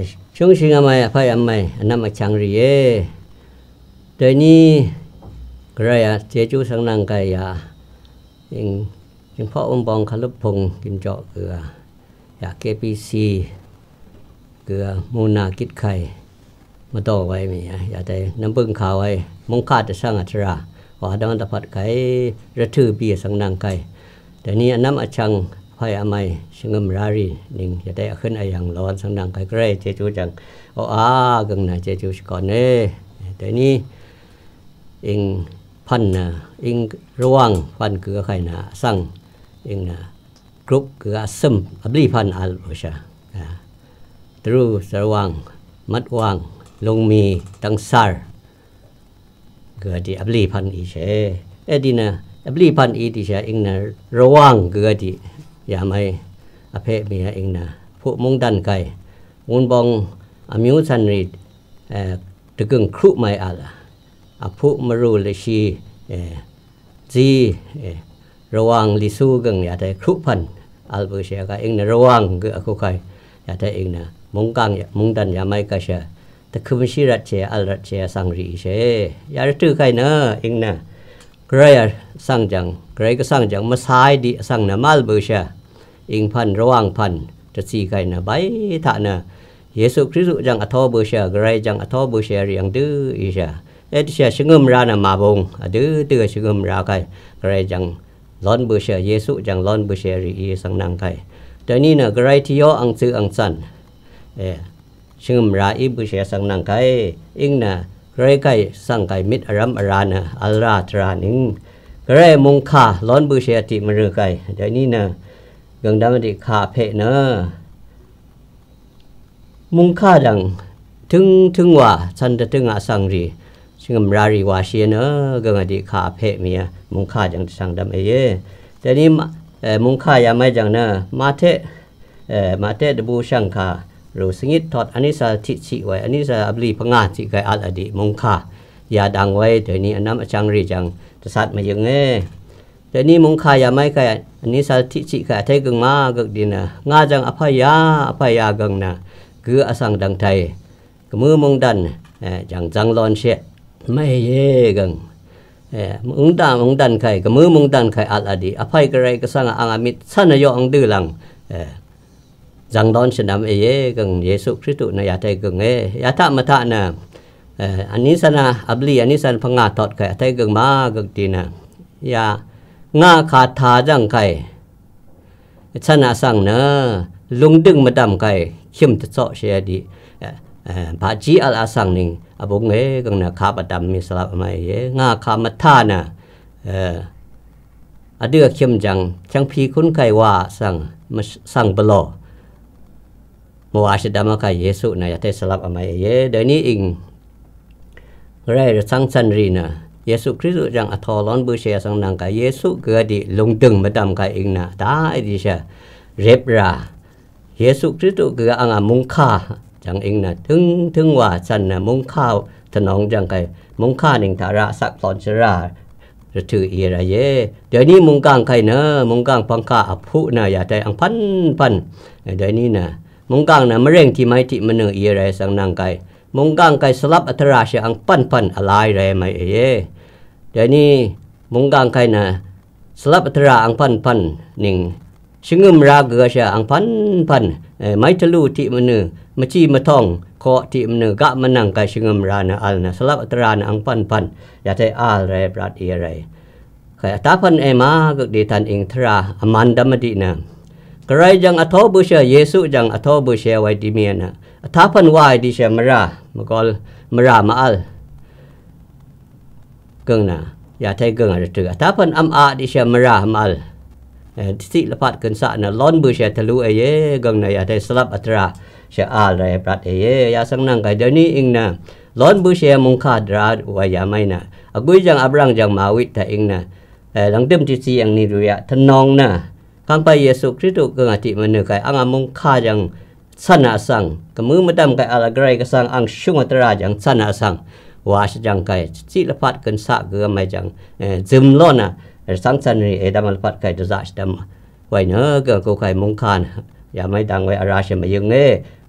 ช่วงชิงอไม่พายอไม่อันนั้นมาชังรีเอเดี๋ยวนี้กระไรเจจูสังนังกายายังพ่อองค์บองขลุพงกินเจาะเกลืออยากKPCเกลือมูนากิดไข่มาต่อไว้มีอยากได้น้ำบึ้งขาวไว้มงคาจะสร้างอัจฉริยะว่าดังตะพัดไข่ระทือปีสังนังไก่แต่นี้อันนั้นอาชังพายอไม่ชงมรารีนิ่งอยากได้ขึ้นไออย่างร้อนสังนังไก่ก็ได้เจจูจังกังนะเจจูก่อนเน่แต่นี้เองพันนะเองระวังพันเกลือไข่นะสั่งเองนะกรุ๊ปเกลือซึมอับลีพันอัลโอชาตรูสระวังมัดวังลงมีตังซาร์เกลือที่อับลีพันอีเชดีนะอับลีพันอีที่เชเองนะระวังเกลือที่อย่าไม่อภัยมีเองนะผู้มุ่งดันไก่มุนบองอามิวสันรีตะกึ่งครุไม่อัลผู้มารูเลชีจีระวังลิสูกังอย่าได้ครุพันอัลเบอร์เชียก็เองนะระวังก็คุกใครอย่าได้เองนะมุงกังมุงดันอย่าไม่ก็เชียแต่คือไม่ใช่รัชเชียอัลรัชเชียสังรีเชียอย่าได้ตื้อใครนะเองนะใครสั่งจังใครก็สั่งจังมาสายดิสั่งนะมาลเบอร์เชียเองพันระวังพันจะสีใครนะใบท่านะเยซูคริสต์จังอัทอเบอร์เชียใครจังอัทอเบอร์เชียเรียงดื้ออีเชียเชียชงมรานะมาบงดื้อตื้อชงมราใครใครจังล้อนเบอร์เชียเยซูจังล้อนเบอร์เชียรีสังนังไก่แต่นี่นะใครที่ย่ออังซื้ออังสันชงมราอีเบอร์เชียสังนังไก่อิงนะใครไก่สังไก่มิดอรัมอรานะอัลราตรานิงใครมงคาล้อนเบอร์เชียติมรือไก่แต่นี่นะกังดำดิขาเพนะมงคาดังถึงว่าฉันจะถึงอาสังรีชงมรารีวาเชียนะกังอดีขาเพเมียมงคาจังสังดำเอเยแต่นี้มงคายาไม่จังนะมาเทดบูชังคารู้สงิดทอดอันนี้สาธิชิไว้อันนี้สาอับลีพงาจิไกอัลอดีมงคายาดังไว้แต่นี้อันนั้นจังรีจังจะสัตมาอย่างเงี้ยแต่นี้มงคายาไม่ไกอันนี้สาธิชิไกไทยกังมากักดีนะงาจังอภัยากังนะคืออสังดังไทยกมือมงดันจังลอนเชไม่เย่กังมงดันไข่กมือมงดันไข่อัลอดีอภัยกระไรก็สังอังอามิตสันยออังดื้อหลังจังลอนเสนามเย่กังเยซูคริสต์นายาไทยกังยาทะมาทะนะอันนี้สนะอับลีอันนี้สันพงาทอดไข่ไทยกังมากักดีนะยางาขาดทาจังไข่ชนะสังนะลุงดึงมาดำไก่เข้มจะเจาะเชียดีบาจีอัลอาสังนิงอบงกังนะขาบดำมีสลับไม่งาขามัทธานะอเดือเข้มจังพีคุ้นไก่ว่าสั่งบลอมัวอาชดามาไก่เยซูนะอยากได้สลับไม่เดี๋ยวนี้อิงไรสังสันรีนะเยซูคริสต์จังอัทอลอนบูเชียสังนังไก่เยซูเกิดดิลงดึงมาดำไก่อิงนะตาไอดิเชเรียบราเยซูคริสต์คืออังมุงคาจังเองนะถึงว่าฉันนะมุงข้าวถนองจังไก่มุงข้าหนึ่งธาระสักตอนชราจะถือเอระเยเดี๋ยวนี้มุงกางไข่เนอะมุงกางพังข้าอภุนะอย่าใจอังพันเดี๋ยวนี้นะมุงกางนะมะเร็งที่ไม่ที่มันเนื้อเอระสังนางไก่มุงกางไก่สลับอัตราเสียอังพันอะไรแร่ไม่เยเดี๋ยวนี้มุงกางไข่นะสลับอัตราอังพันหนึ่งชงมราเกือเสียอังพันไม่ทะลุที่มันเนื้อมาชีมาท่องขอที่มันกะมันนั่งไก่ชงมรานะอัลนะสลับอัตรานะอังพันอย่าใจอัลไรปราดเอไรใครตาพันมาก็ดีทันเองทราอมันดามดีนะใครจังอัทอบุเชียเยซูจังอัทอบุเชียไว้ดีเมียนะตาพันวายดิเชียมรามากอลมรามาอัลกังนะอย่าใจกังอะไรถือตาพันอาดิเชียมรามาอัลสิละพัดกันสะนะล้อนบุเชียทะลุเอเยกังนะอย่าใจสลับอัตราเชื่ออะไรปรัดเอ๋ยาสังนังไก่เดี๋ยวนี้เองนะล้อนบุเชียมุงคาดราไว้ยาไม่นะกุยจังอับรังจังมาวิแต่เองนะหลังเต็มที่สี่อย่างนี้รู้ยะทนองนะข้างไปเยซูคริสต์ก็งาติมันเนื้อไก่อังมุงคาจังสันอาสังกมือมาดำไก่อะไรไกรก็สังอังชุ่งอัตราจังสันอาสังวาชจังไก่สิละพัดกันสะเกือไม่จังซึมล้อนนะสังสันนี่ดำละพัดไก่จะจัดดำไว้เนื้อเกือกูไก่มุงคานอย่าไม่ดังไว้อาราชมายัง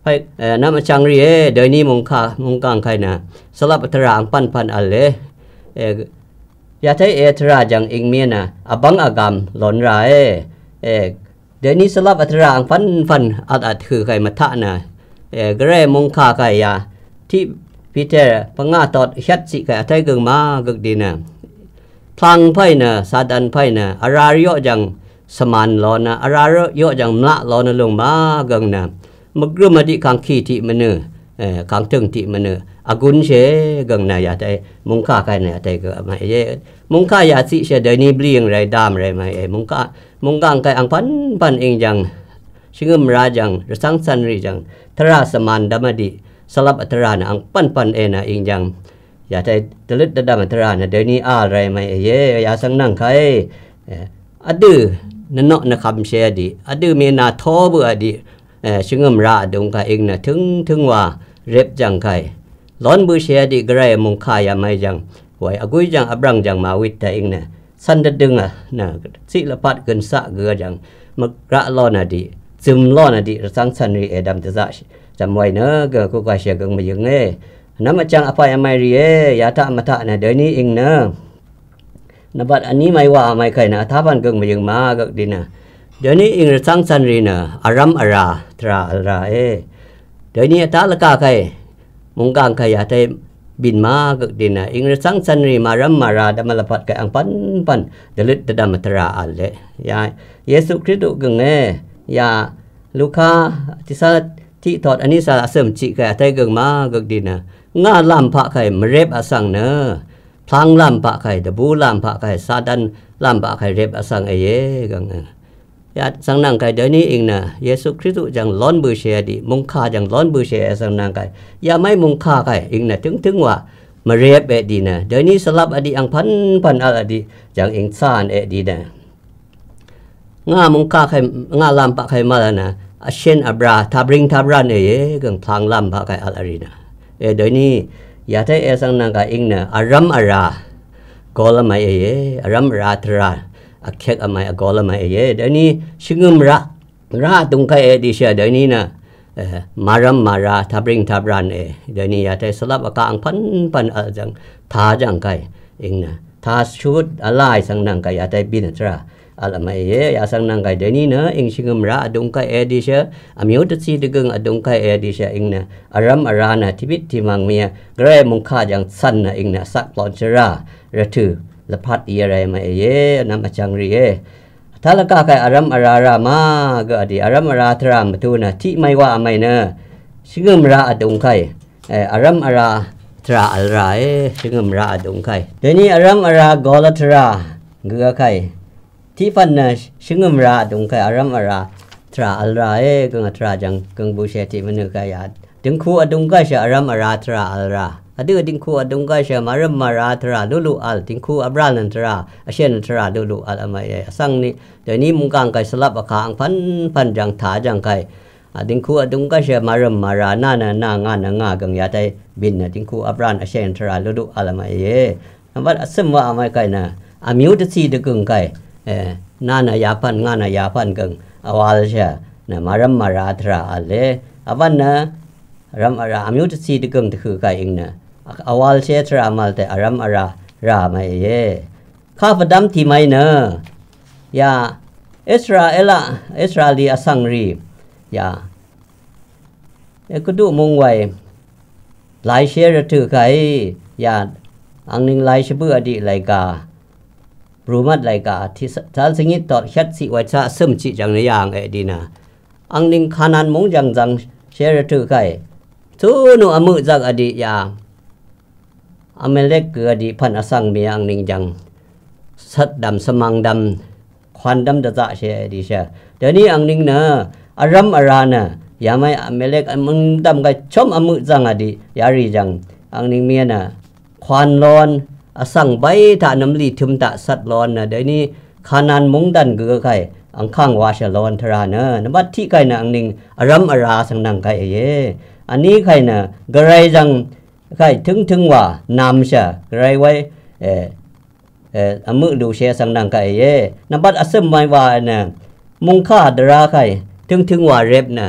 ไปน้ำจังรีเดี๋ยวนี้มงกังใครนะสลับตรางปันอันเลยอย่าใช้ตราจังอิงเมียนะบังอากรรมหลอนร้ายเดี๋ยวนี้สลับตรางฟันอัดคือใครมาทะนะกระไรมงคาใครยาที่พิเตอร์ปังงาตอดชัดสิใครใช้กึ่งมากึ่งดีนะพลังไพ่นะซาดันไพ่นะอาราริโยจังสมานล้อนะอาราริโยจังมละล้อนะลงมากึ่งนะมักรุมาดิขังขี้ที่มันเนขังถึงที่มันเนอากุนเชกังนายาใจมุงค่าใครเนี่ยใจก็ไม่เยมุงค่ายาสิเชเดนี่เบลียงไรดามไรไม่มุงกังใครอังพันเองจังชิงมราจังสังสันรีจังทราสมานดามดิสลับทรานะอังปันเอนะเองจังอย่าใจตลึดดามทรานะเดนี่อะไรไม่เยอย่าสังนั่งใครอดื้อนนนะคำเชดีอดื้อเมนาท้อเบื่อดีชิงมราดงใครเองนะถึงว่าเร็บจังใครล้อนบูเชียดีกระไรมุงค่ายาไม่จังไว้อากุยจังอับรังจังมาวิทย์แต่เองนะสันดึงนะสิละปัดเกินสะเกือจังมักระล้อนาดีซึมล้อนาดีสังสันรีดำจะจำไว้เนอะก็กูก็เชียกังมาอย่างเงี้ยน้ำมาจังอภัยไม่รียาตะมาตะนะเดี๋ยวนี้เองนะนบัดอันนี้ไม่ว่าไม่ใครนะท้าพันกังมาอย่างมาก็ดีนะเดี๋ยวนี้เองสังสันรีนะอารัมอาราตราอาราเดี๋ยวนี้ท้าละกาใครมงกังขยะใจบินมาก็ดีนะอิงสังสันรีมารัมมาราดมาลพัดกับอังปันเดลิดดามตราอันเลยยาเยซูคริสต์กึ่งเน่ยาลูกาที่สัตที่ถอดอันนี้สารเสริมจิกะใจกึ่งมาก็ดีนะงาลำพระไข่มาเร็บอสังเนอพลังลำพระไข่ดบูลำพระไข่ซาดันลำพระไข่เร็บอสังเย่กังยาสังนังไก่เดี๋ยวนี้เองนะเยซูคริสต์จังล้อนบูเชียดีมุงค่าจังล้อนบูเชียสังนังไก่อย่าไม่มุงค่าไก่เองนะถึงว่ามาเรียบดีนะเดี๋ยวนี้สลับอดีอังพันอดีจังเองซ่านดีนะงามุงค่าไข่งาลำปะไข่มาแล้วนะเช่นอับราทับรันกังพลังลำปะไข่อะไรนะเดี๋ยวนี้อย่าใช้สังนังไก่เองนะอารัมอารากอลไม่อารัมราตราอักเขกไม่กอลไม่เดี๋ยวนี้ชิงมราตรงใครดิเชียเดี๋ยวนี้นะมาราทับรันเดี๋ยวนี้อย่าใช้สลับอากาศพันจังท่าจังไก่เองนะท่าชุดอะไรสังนังไก่อย่าใช้บินตราอะไรไม่อย่าสังนังไก่เดี๋ยวนี้นะเองชิงมราตรงใครดิเชียมีอุตสีดึงตรงใครดิเชียเองนะอารัมอารานะทิบิที่มังเมียกระไรมุงค่าจังสั้นนะเองนะสักปลอนชราระถือละพัดอะไรไม่น้ำจังรีถ้าละกาไก่อารัมอารามาก็ดีอารัมอาราทรามตูนะที่ไม่ว่าไม่เนอะชิงมราดงไข่อารัมอาราทราอะไรชิงมราดงไข่เดี๋ยวนี้อารัมอารากอลทราเกือไข่ที่ฟันนะชิงมราดงไข่อารัมอาราทราอะไรกังทราจังกังบูเชติมันนึกยาถึงคู่อดงไข่เชอารัมอาราทราอะไรอดีตทิ้งคู่อดงไก่เชมารัมมาราตราลุอัลทิ้งคู่อับรานันตราเชนตราลุอัลอะไรสังนี้เดี๋ยวนี้มุงกังไก่สลับอากาศพันจังถาจังไก่ทิ้งคู่อดงไก่เชมารัมมาราน่างานกังยาใจบินทิ้งคู่อับรานันเชนตราลุอัลอะไรนั่นว่าสมว่าอะไรไก่นะอามิวต์ซีดึงไก่ยาพันงานยาพันกังอวาลเชนะมารัมมาราตราอัลเลอวันนะรัมอาราอามิวต์ซีดึงถือไก่เองนะอวาลเชตรามาลแต่อารัมอาราไม่ข้าพดำที่ไม่เนอยาอิสราเอลีอสังรียาก็ดูมงไว้หลายเชรถือไก่ยาอังนึงหลายเชบืออดีไลกาบรูมัดไลกาที่ทัลสิงิตตอดชัดสิไว้ซะซึมจิจังในอย่างดีนะอังนึงขานานมงจังเชรถือไก่ทุนุอมือจักอดียาอเมเล็กเกือดีพันอสังเมียงนิงจังสัดดำสมังดำควันดำตะจะเชดีเชเดี๋ยวนี้อังนิงเนออารัมอารานะอย่าไม่อเมเล็กมึงดำกับชมอมือจังอดียารีจังอังนิงเมียนะควันร้อนอสังใบถาน้ำลีทึมตะสัดร้อนนะเดี๋ยวนี้ขานานมงดันเกือไข่อังข้างวาชร้อนทราเนอนบัดที่ไข่นะอังนิงอารัมอาราสังนังไข่อันนี้ไข่นะกระไรจังใครถึงว่านำเชะไรไว้อมือดูเชสังนังไก่นบัดอสมไม่ว่านะมุงค่าดราใครถึงว่าเร็บนะส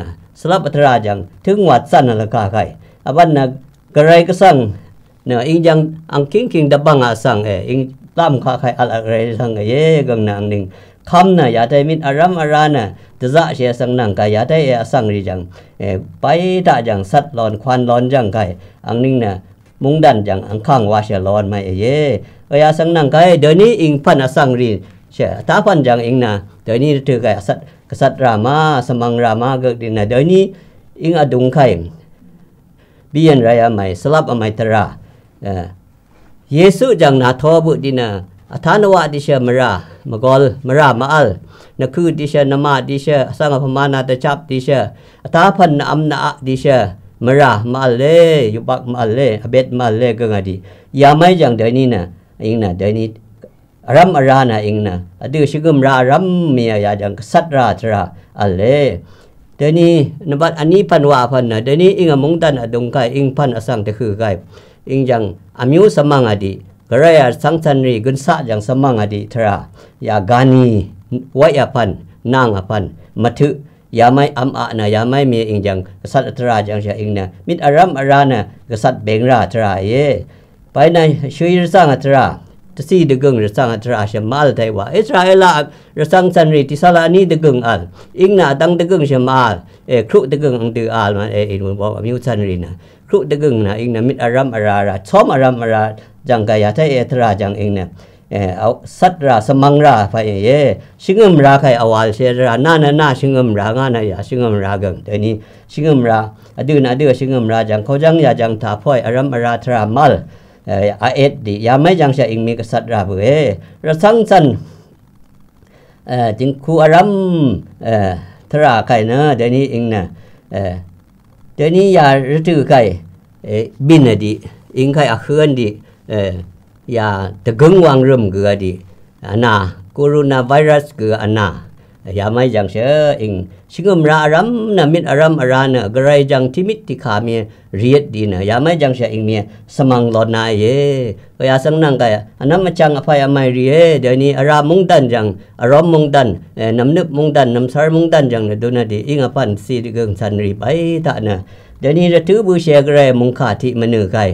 ลับอัตราจังถึงวัดสั้นละกาไก่อวันนะกระไรก็สั่งเนี่ยอิงยังอังคิงดับบังอาสั่งอิงตามข้าไข่อะไรสั่งเย่กังนางหนึ่งคำน่ะอย่าได้มิดอารัมอาราน่ะจะจะเสียสังนังกายอย่าได้สั่งรีจังไปตาจังสัตว์ร้อนควันร้อนจังไก่อังนึงน่ะมุงดันจังอังข้างว่าเสียร้อนไม่เย่อย่าสังนังไก่เดี๋ยวนี้อิงพันสั่งรีเสียตาพันจังอิงน่ะเดี๋ยวนี้ถือไก่กษัตริย์รามาสมังรามาเกิดดินน่ะเดี๋ยวนี้อิงอดุงไข่บียนไรอะไม่สลับอะไม่ตระเยซูจังนาทอบุดินะอาทานวะดิเชมรามกอลมรามาอัลนักคือดิเชนามาดิเชสังฆพมานาตจับดิเชอาทาพันอัมนาดิเชมรามาอัลเลยุบักมาอัลเลอเบดมาอัลเลกังอดียาไม่จังเดี๋ยวนี้นะอิงนะเดี๋ยวนี้รัมอารานะอิงนะอดีชิกุมรารัมเมียยาจังสัตราตราอัลเลเดี๋ยวนี้นบัดอันนี้พันว่าพันนะเดี๋ยวนี้อิงมุงตันอดงไกอิงพันอสังเตคือไกอิงจังอามิวสมังอดีกระไรสังสันรีกุนสะจังสมังอดีทรายากานีวายพันนางพันมัทุยาไม่อัมอะนะยาไม่มีอิงจังกษัตริย์ทราจังเสียอิงนะมิดอารัมอารานะกษัตริย์เบงราทราเย่ไปในช่วยรักษาทราจะซีดึงรักษาทราเชื่อมาลไทยว่าอิสราเอลรักษาสันรีที่สลานีดึงอัลอิงนะตั้งดึงเชื่อมาลครุดึงอังดืออัลมันอินบอกมิวสันรีนะครุดึงนะอิงนะมิดอารัมอาราซ้อมอารัมอาราจังกายาไทยทราจังอิงเนี่ยเอาสัตราสมังราไปเย่ชิงมราใครอวาลเชรานาชิงมรางานะยาชิงมรากังแต่นี้ชิงมราอดือชิงมราจังเขาจังยาจังถาพ่อยอารัมอาราทรามัลอาเอ็ดดิยาไม่จังเสียอิงมีกษัตริย์ราเบระสังสันจึงคูอารัมทราใครนะเดี๋ยวนี้อิงนะเดี๋ยวนี้ยาฤดูใครบินดิอิงใครอาเคลื่อนดิยาตะกึงวางรุมเกือดินาโคโรนาไวรัสเกืออนายาไม่จังเชอิงชิงมราอารัมนะมิดอารัมอารานะกระไรจังทิมิตที่ขามีเรียดดีนะยาไม่จังเชอิงมีสมังหลอนนายเย่ก็ยาสังนังกายอันนั้นมาจังอภัยอภัยเรียเดี๋ยวนี้อารามุงดันจังอารมมุงดันน้ำนึกมุงดันน้ำสารมุงดันจังนะดูนะดิอิงอภันสีดิเกิงสันรีไปตานะเดี๋ยวนี้จะถือบูเชกระไรมุงขาที่มันเนื้อไก่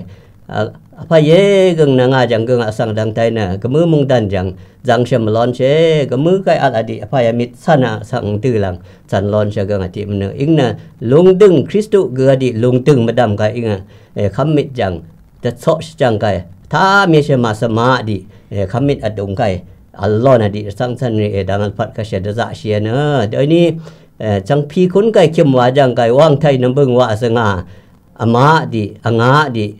apa ye geng nanga jang geng asang dang tai na kemu mung dan jang shem lon che kemu kai al adi apa ya mit sana sang tu lang san lon che geng ati mne ing na lung dung Kristu ge adi lung dung madam kai ing kham mit jang ta so jang kai tha mi she ma sama di kham mit adung kai Allah na di sang san ni dangal pat ka she da za she na doi ni chang phi kun kai khim wa jang kai wang thai nam bung wa sanga ama di anga di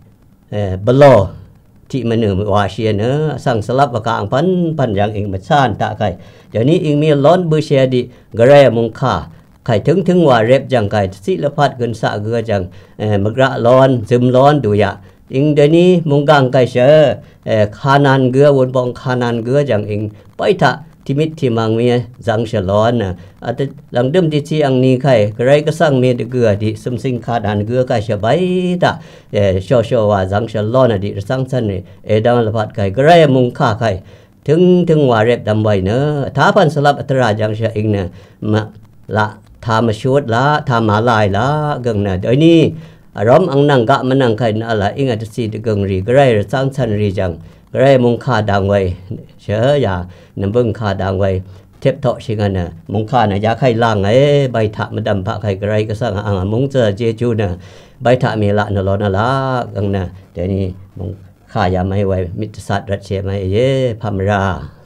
beloที่มันว่าเชียเนอสั่งสลับกลางพันอย่างเองมันซ่านตะไก่เดี๋ยวนี้เองมีล้อนเบอร์เชียดิกระไรมุงค่าไข่ถึงว่าเร็บจังไก่สิละพัดเกินสะเกือจังมกระร้อนซึมร้อนดูยะเองเดี๋ยวนี้มุงกังไก่เชอคานานเกือวนบองคานานเกือจังเองไปทะที่มิตรที่มังมีจังฉลอนนะอาจจะหลังเดิมที่อังนี้ใครกระไรก็สั่งมีเกือดิสมสิงคาดานเกือไก่เฉบตะชัวว่าจังฉลอนนะดิสังสันนี่ดังละพัดไก่กระไรมุงค่าไก่ถึงว่าเร็บดำไว้เนอะท้าพันสลับอัตราจังเฉเองเนี่ยมาละทามาชุดละทามาลายละกังนะเดี๋ยวนี้อารมณ์อังนังกะมันนังใครนั่นละอิงอัตสีตะกังรีกระไรสังสันรีจังกระไรมุงค่าดังไว้เชื่ออย่านำเบิ้งค่าดังไว้เทปเถาะชิงันน่ะมุงค่าน่ะยาไข่ล่างไอ้ใบถะมันดำพระไข่กระไรก็สร้างอ่างมุงเจอเจจูน่ะใบถะมีละนรนละกังน่ะเดี๋ยวนี้มุงค่ายาไม่ไว้มิตรสัตว์รัชเชไม่เย่พามรา